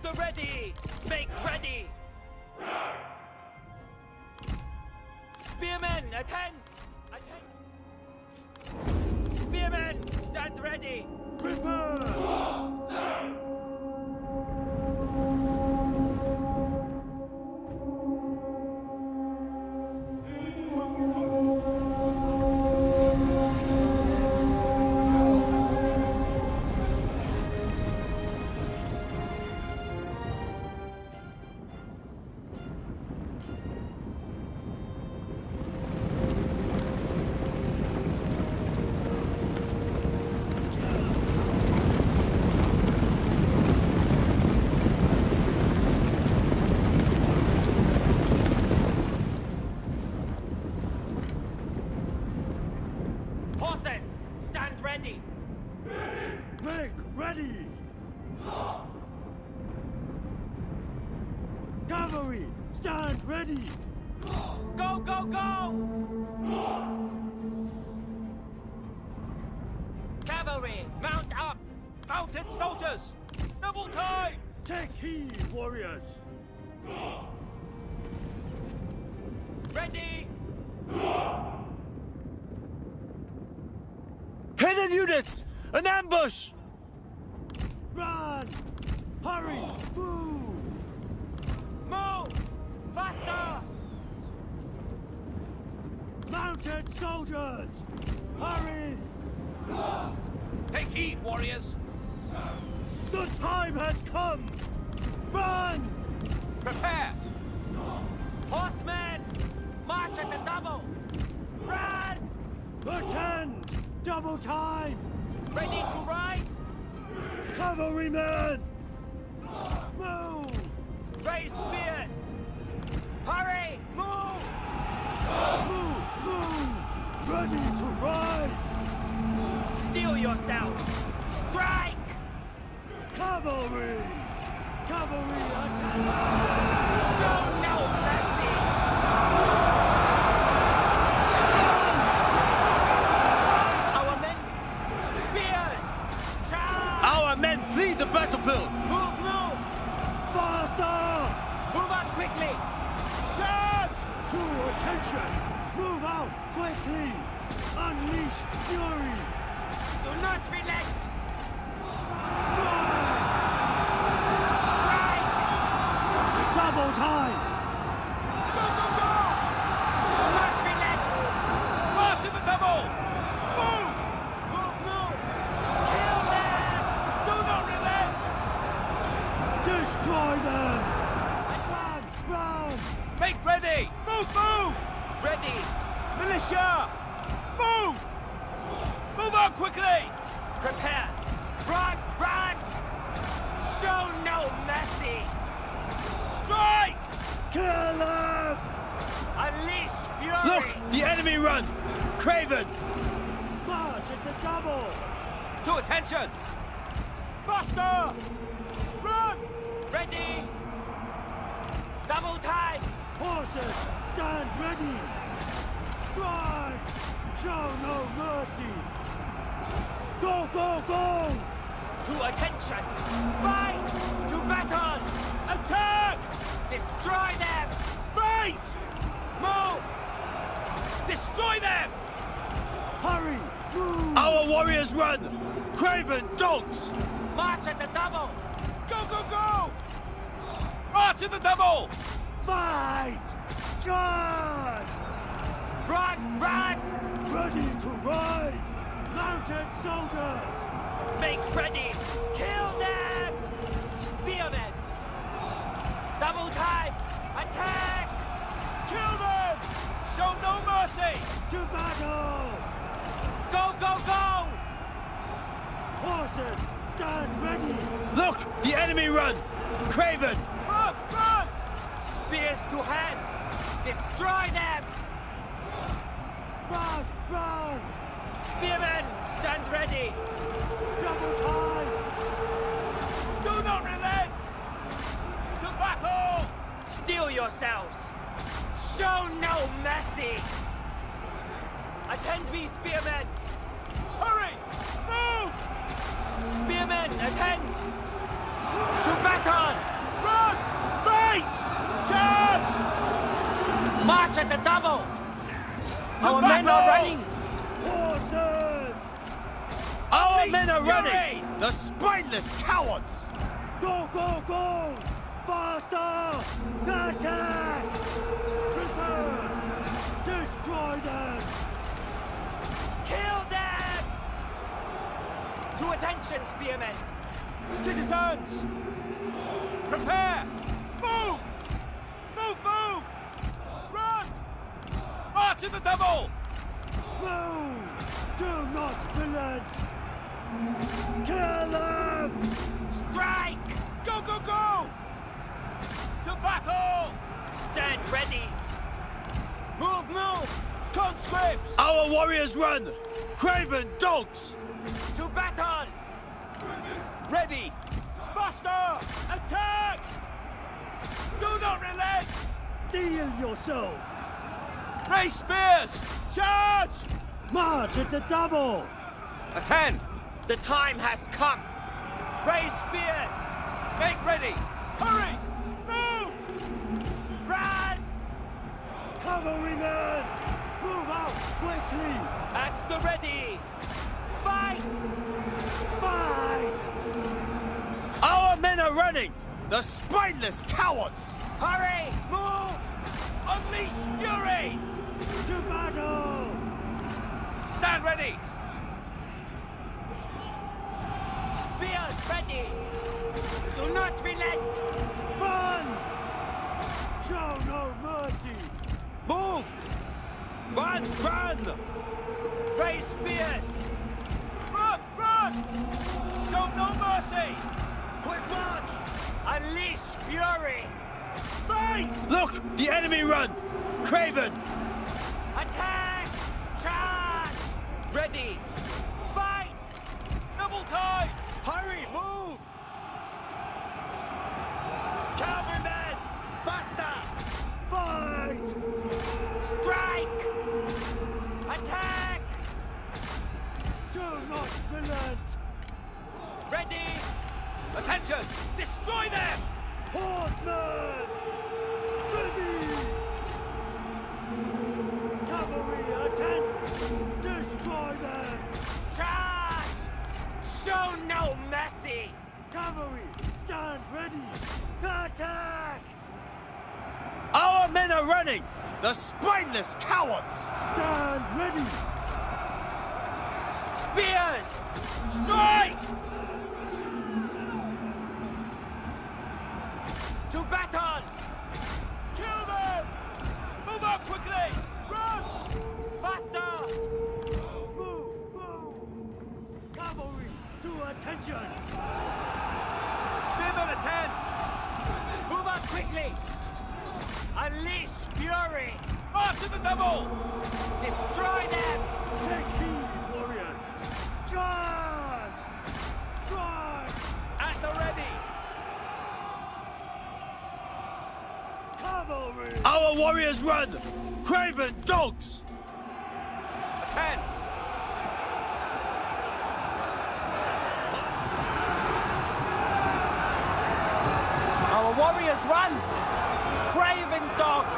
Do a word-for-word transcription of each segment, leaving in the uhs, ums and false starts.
the ready! Make ready! Spearmen, attend! Attend! Spearmen, stand ready! Prepare! Horses, stand ready! Make ready! Cavalry, stand ready! Go, go, go! Cavalry, mount up! Mounted soldiers! Double time! Take heed, warriors! Ready! Hidden units! An ambush! Run! Hurry! Move! Move! Faster! Mounted soldiers! Hurry! Take heed, warriors! The time has come! Run! Prepare! Horsemen! March at the double! Run! Attend! Double time! Ready to ride? Cavalrymen! Move! Raise spears! Hurry! Move! Move! Move! Ready to ride! Steel yourselves! Strike! Cavalry! Cavalry attack! Show no mercy! Our men! Spears! Charge! Our men flee the battlefield! Move, move! Faster! Move out quickly! Charge! To attention! Move out quickly! Unleash fury! Do not relent! Drive! Strike! Double time! Go, go, go! Do not relent! March in the double! Move! Move, move! Kill them! Do not relent! Destroy them! Run! Run! Make ready! Move, move! Ready! Militia! Move! Move out quickly! Prepare! Run! Run! Show no mercy! Strike! Kill them! Unleash fury! Look! The enemy run! Craven! March at the double! To attention! Faster! Run! Ready! Double time! Horses, stand ready! Strike! Show no mercy! Go, go, go! To attention! Fight! To battle! Attack! Destroy them! Fight! Move! Destroy them! Hurry! Move! Our warriors run! Craven dogs! March at the double! Go, go, go! March in the double! Fight! Charge! Run! Run! Ready to ride! Mounted soldiers! Make ready! Kill them! Spearmen! Double time! Attack! Kill them! Show no mercy! To battle! Go, go, go! Horses, stand ready! Look! The enemy run! Craven! Run! Run! Spears to hand! Destroy them! Run! Run! Spearmen, stand ready! Double time! Do not relent! To battle! Steel yourselves! Show no mercy! Attend me, spearmen! Hurry! Move! Spearmen, attend! To battle! Fight! Charge! March at the double! To Our battle! men are running! Horses! Our Unleash men are fury! running! The spineless cowards! Go, go, go! Faster! Attack! Prepare! Destroy them! Kill them! To attention, spearmen! Citizens! Prepare! Move! Move, move! Run! March in the double! Move! Do not relent! Kill them! Strike! Go, go, go! To battle! Stand ready! Move, move! Conscripts! Our warriors run! Craven dogs! To battle! Ready! Faster! Attack! Do not relent! Deal yourselves! Raise spears! Charge! March at the double! Attend! The time has come! Raise spears! Make ready! Hurry! Move! Run! Cavalrymen! Move out quickly! At the ready! Fight! Fight! Our men are running! The spineless cowards! Hurry! Move! Unleash fury! To battle! Stand ready! Spears ready! Do not relent! Run! Show no mercy! Move! Run, run! Raise spears! Run! Run! Show no mercy! Quick march! Unleash fury! Fight! Look! The enemy run! Craven! Attack! Charge! Ready! Fight! Double time! Hurry! Move! Cavalrymen! Faster! Fight! Strike! Attack! Do not relent! Ready! Attention! Destroy them! Horsemen! Ready! Cavalry, attend! Destroy them! Charge! Show no mercy! Cavalry, stand ready! Attack! Our men are running! The spineless cowards! Stand ready! Spears! Strike! To battle! Kill them! Move out quickly! Run! Faster! Move! Move! Cavalry, to attention! Spearmen attend! Move out quickly! Unleash fury! March to the double! Destroy them! Take heed, warriors! Charge! Strike! At the ready! Cavalry! Our warriors run! Craven dogs! Attend! Our warriors run! Craven dogs!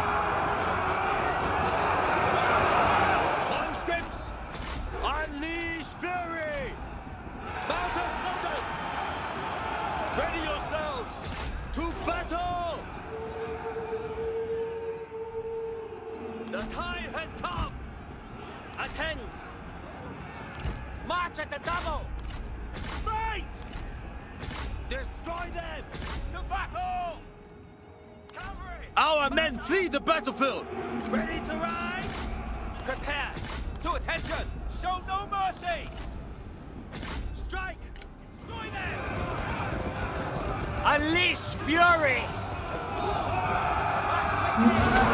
Conscripts! Unleash fury! Mounted soldiers! Ready yourselves! To battle! The time has come! Attend! March at the double! Fight! Destroy them! To battle! Cavalry! Our men flee the battlefield! Ready to ride? Prepare! To attention! Show no mercy! Strike! Destroy them! Unleash fury! March quickly!